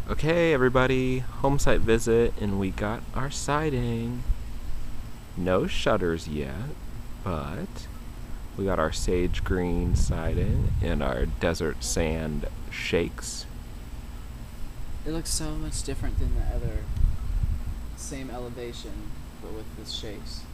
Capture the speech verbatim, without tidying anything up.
Okay, everybody, home site visit, and we got our siding. No shutters yet, but we got our sage green siding and our desert sand shakes. It looks so much different than the other same elevation, but with the shakes.